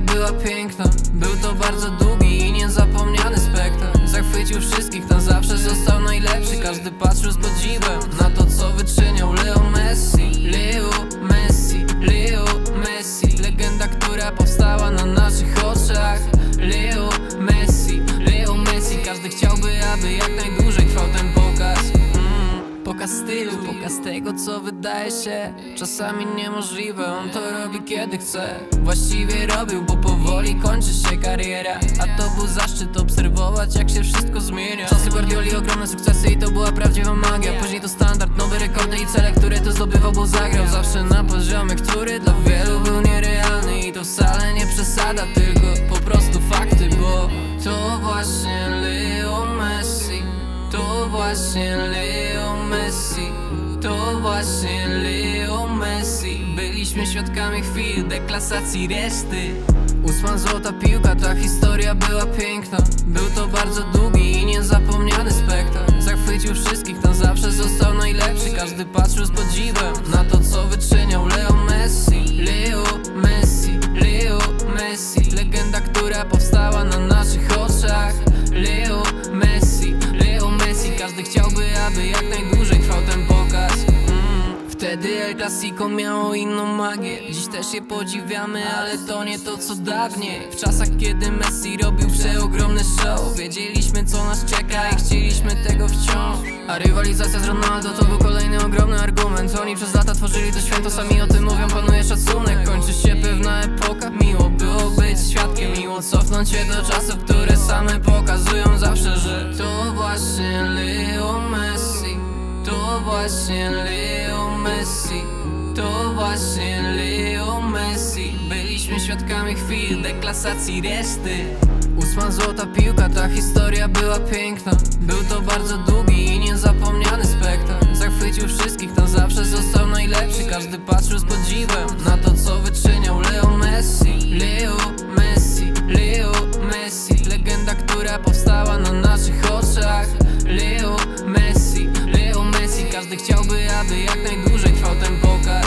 była piękna. Był to bardzo długi i niezapomniany spektakl. Zachwycił wszystkich, na zawsze został najlepszy. Każdy patrzył z podziwem na to, co wyczyniał Leo Messi. Leo Messi, Leo Messi, legenda, która powstała na naszych oczach. Leo Messi, Leo Messi. Każdy chciałby, aby jak najdłużej trwał ten pokaz. Pokaz stylu, pokaz tego, co wydaje się czasami niemożliwe. On to robi kiedy chce. Właściwie robił, bo powoli kończy się kariera. A to był zaszczyt obserwować, jak się wszystko zmienia. Czasy Guardioli, ogromne sukcesy i to była prawdziwa magia. Później to standard, nowe rekordy i cele, które to zdobywał, bo zagrał zawsze na poziomie, który dla wielu był nierealny. I to wcale nie przesada, tylko po prostu fakty, bo to właśnie Leo Messi. To właśnie Leo Messi, to właśnie Leo Messi. Byliśmy świadkami chwil deklasacji reszty. 8. złota piłka, ta historia była piękna. Był to bardzo długi i niezapomniany spektakl. Zachwycił wszystkich, na zawsze został najlepszy. Każdy patrzył z podziwem na to, co wyczyniał Leo Messi. Leo Messi, Leo Messi, legenda, która powstała na naszych oczach. Leo Messi, Leo Messi. Każdy chciałby, aby jak najdłużej trwał ten pokaz. Wtedy El Clasico miało inną magię. Dziś też je podziwiamy, ale to nie to, co dawniej. W czasach, kiedy Messi robił przeogromny show, wiedzieliśmy, co nas czeka i chcieliśmy tego wciąż. A rywalizacja z Ronaldo to był kolejny ogromny argument. Oni przez lata tworzyli to święto, sami o tym mówią, panuje szacunek. Kończy się pewna epoka, miło było być świadkiem. Miło cofnąć się do czasów, które same pokazują zawsze, że to właśnie Leo Messi. To właśnie Leo Messi, to właśnie Leo Messi. Byliśmy świadkami chwil deklasacji reszty. 8. złota piłka, ta historia była piękna. Był to bardzo długi i niezapomniany spektakl. Zachwycił wszystkich, na zawsze został najlepszy. Każdy patrzył z podziwem na to, co wyczyniał Leo Messi. Leo Messi, Leo Messi, legenda, która powstała na naszych oczach. Leo Messi, Leo Messi. Każdy chciałby, aby jak najdłużej trwał ten pokaz.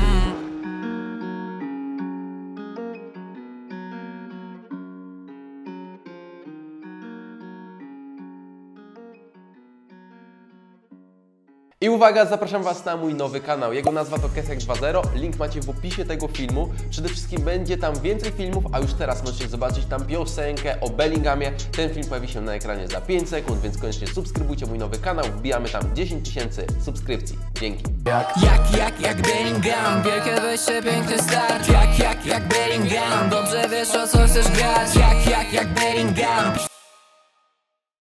I uwaga, zapraszam Was na mój nowy kanał. Jego nazwa to Kesek 2.0. Link macie w opisie tego filmu. Przede wszystkim będzie tam więcej filmów, a już teraz możecie zobaczyć tam piosenkę o Bellinghamie. Ten film pojawi się na ekranie za 5 sekund, więc koniecznie subskrybujcie mój nowy kanał. Wbijamy tam 10 000 subskrypcji. Dzięki. Jak Bellingham, wielkie wejście, piękny start. Jak Bellingham, dobrze wiesz, o co chcesz grać. Jak Bellingham,